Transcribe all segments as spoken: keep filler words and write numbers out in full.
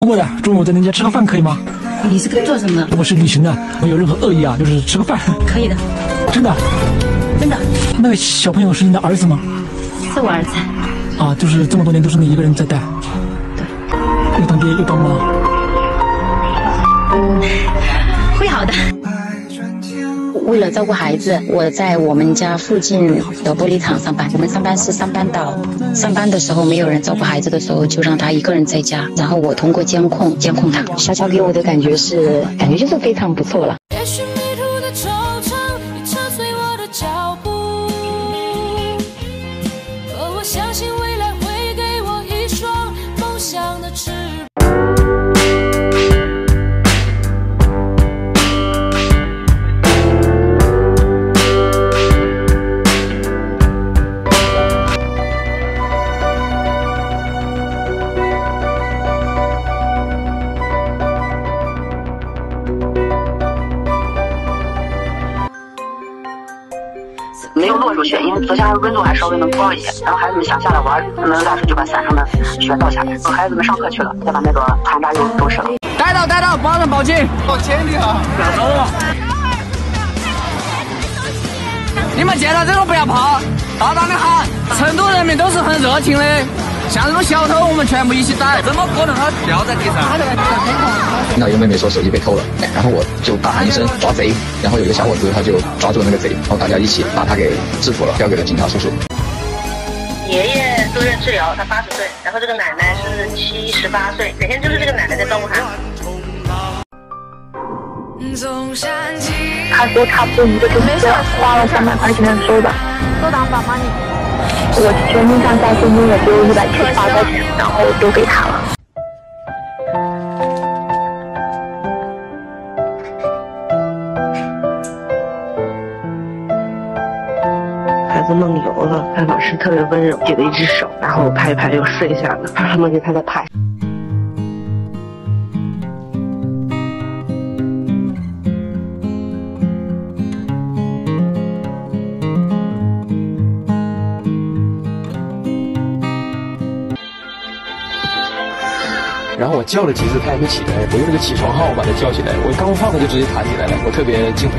过的，中午在您家吃个饭可以吗？ 你是该做什么的？ 我是旅行的，没有任何恶意啊，就是吃个饭。 可以的， 真的， 真的。 那个小朋友是你的儿子吗？ 是我儿子。 啊，就是这么多年都是你一个人在带。 对。 又当爹又当妈。 嗯，会好的。为了照顾孩子，我在我们家附近的玻璃厂上班。我们上班是上班岛，上班的时候没有人照顾孩子的时候，就让他一个人在家，然后我通过监控监控他。小乔给我的感觉是，感觉就是非常不错了。 也许迷途的惆怅已踏碎我的脚步，可我相信未来会给我一双梦想的翅膀。 没有落入雪，因为昨天温度还稍微能高一些，然后孩子们想下来玩，他们老师就把伞上的雪倒下来，孩子们上课去了，再把那个残渣又收拾了。 逮到逮到，马上报警！ 报警的哈，不要走了。 你们见到这种不要怕，大胆的喊！成都人民都是很热情的，像这种小偷我们全部一起逮。 怎么可能他掉在地上？ 听到一个妹妹说手机被偷了，然后我就大喊一声抓贼，然后有一个小伙子他就抓住了那个贼，然后大家一起把他给制服了，交给了警察叔叔。 爷爷住院治疗，他八十岁，然后这个奶奶是七十八岁，每天就是这个奶奶在照顾他。 他说差不多一个星期花了三百块钱的收的， 都当爸妈你。 我全身上下现金也只有一百七十八块钱，然后都给他了。 孩子梦游了，他老师特别温柔，举了一只手，然后拍一拍又睡下了，他梦见他在拍。 然后我叫了几次，他也没起来。我用那个起床号把他叫起来，我刚放他就直接弹起来了，我特别敬佩。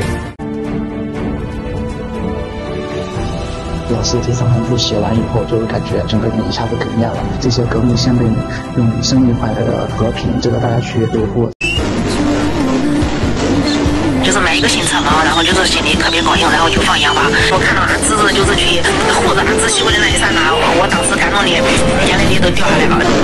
老师这场函数写完以后，就感觉整个人一下子哽咽了。这些革命先辈们用生命换来的和平，值得大家去维护。 就是买一个新车嘛，然后就是心里特别高兴，然后就放烟花。我看到俺侄子就是去护着俺侄媳妇的那一刹那，我当时感动的眼泪里都掉下来了。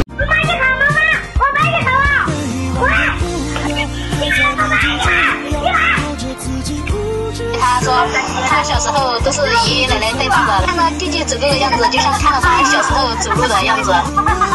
他说他小时候都是爷爷奶奶带大的，看到弟弟走路的样子，就像看到他小时候走路的样子。